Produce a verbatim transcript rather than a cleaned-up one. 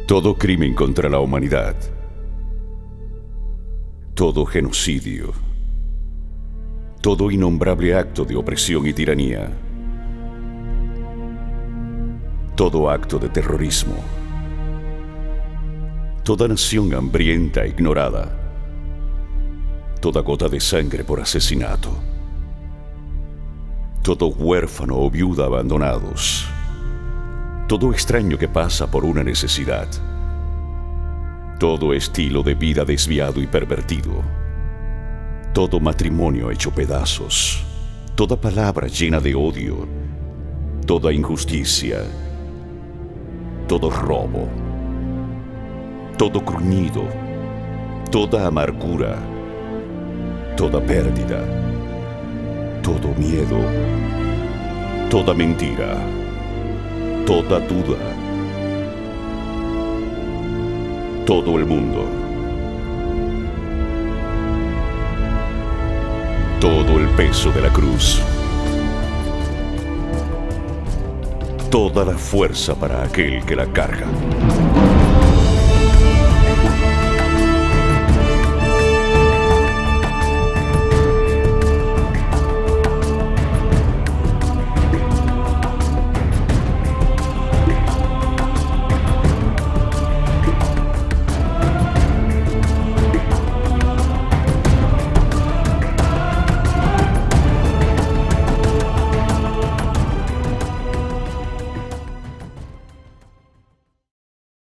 Todo crimen contra la humanidad, todo genocidio, todo innombrable acto de opresión y tiranía, todo acto de terrorismo, toda nación hambrienta e ignorada, toda gota de sangre por asesinato, todo huérfano o viuda abandonados, todo extraño que pasa por una necesidad, todo estilo de vida desviado y pervertido, todo matrimonio hecho pedazos, toda palabra llena de odio, toda injusticia, todo robo, todo gruñido, toda amargura, toda pérdida, todo miedo, toda mentira, toda duda, todo el mundo, todo el peso de la cruz, toda la fuerza para aquel que la carga.